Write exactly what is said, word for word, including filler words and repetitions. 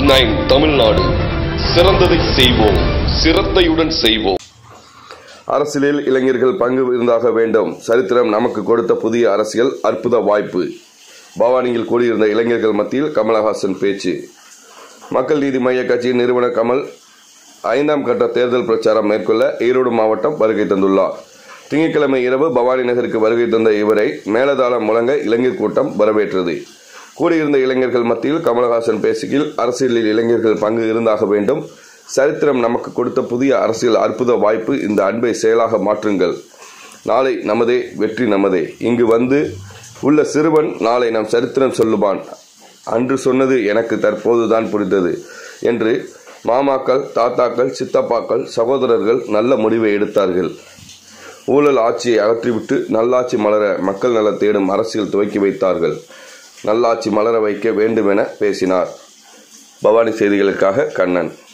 Nine Tamil Nadu. சிறந்ததை செய்வோம், சிரத்தையுடன் செய்வோம். அரசியலில் இளைஞர்கள் பங்கு இருந்தாக வேண்டும். சரித்திரம் நமக்கு கொடுத்த புதிய அரசியல் அற்புத வாய்ப்பு. பவானியில் கூடியிருந்த இளைஞர்கள் மத்தியில் கமலஹாசன் பேச்சு. மக்கள் நீதி மய்ய கட்சியின் நிறுவனர் கமல் ஐந்தாம் கட்ட தேர்தல் பிரச்சாரம் மேற்கொள்ள ஈரோடு மாவட்டம் வருகை தந்துள்ளார். திங்கட்கிழமை இரவு பவானி நகருக்கு வருகை தந்த இவரை மேலதாளம் முழங்க இளைஞர் கூட்டம் வரவேற்றது. கூடியிருந்த இளைஞர்கள் மத்தியில் கமலஹாசன் பேசுகையில், அரசியலில் இளைஞர்கள் பங்கு இருந்தாக வேண்டும். சரித்திரம் நமக்கு கொடுத்த புதிய அரசியல் அற்புத வாய்ப்பு. இந்த அன்பை செயலாக மாற்றுங்கள். நாளை நமதே, வெற்றி நமதே. இங்கு வந்து உள்ள சிறுவன் நாளை நம் சரித்திரம் சொல்லுவான். அன்று சொன்னது எனக்கு தற்போதுதான் புரிந்தது என்று மாமாக்கள், தாத்தாக்கள், சித்தப்பாக்கள், சகோதரர்கள் நல்ல முடிவை எடுத்தார்கள். ஊழல் ஆட்சியை அகற்றிவிட்டு நல்லாட்சி மலர மக்கள் நல தேடும் அரசியல் துவக்கி வைத்தார்கள். நல்லாட்சி மலர வைக்க வேண்டும் என பேசினார். பவானி செய்திகளுக்காக கண்ணன்.